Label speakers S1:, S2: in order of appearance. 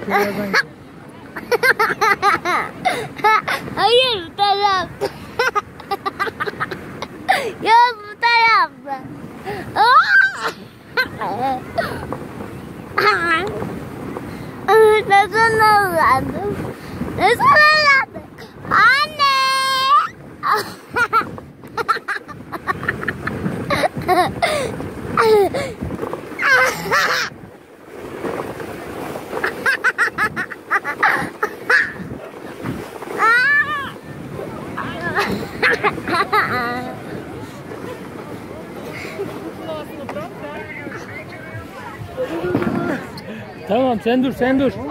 S1: birazdan.
S2: Hayır, bu taraf. Ya bu tarafta. Nasıl avlandım? Nasıl avlandım? Anne!
S1: Tamam sen dur.